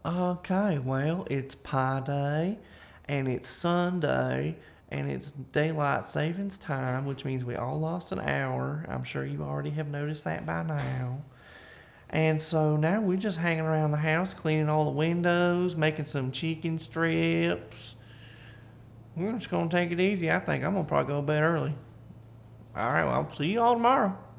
Okay, well, it's Pi Day, and it's Sunday, and it's daylight savings time, which means we all lost an hour. I'm sure you already have noticed that by now. And so now we're just hanging around the house, cleaning all the windows, making some chicken strips. We're just gonna take it easy. I think I'm gonna probably go to bed early. All right, well, I'll see you all tomorrow.